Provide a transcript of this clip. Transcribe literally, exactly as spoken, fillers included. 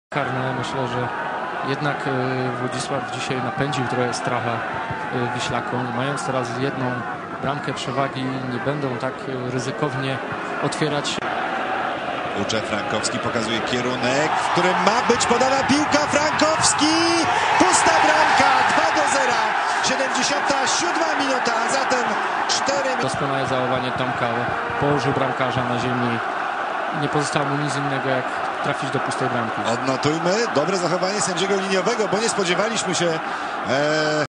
Karne. Myślę, że jednak Włodzisław dzisiaj napędził trochę stracha Wiślakom. Mając teraz jedną bramkę przewagi, nie będą tak ryzykownie otwierać. Ucze Frankowski pokazuje kierunek, w którym ma być podana piłka. Frankowski! Pusta bramka! dwa do zera. siedemdziesiąta siódma minuta, a zatem cztery... Doskonałe zachowanie Tomka. Położył bramkarza na ziemi. Nie pozostało mu nic innego, jak trafić do pustej bramki. Odnotujmy dobre zachowanie sędziego liniowego, bo nie spodziewaliśmy się... E...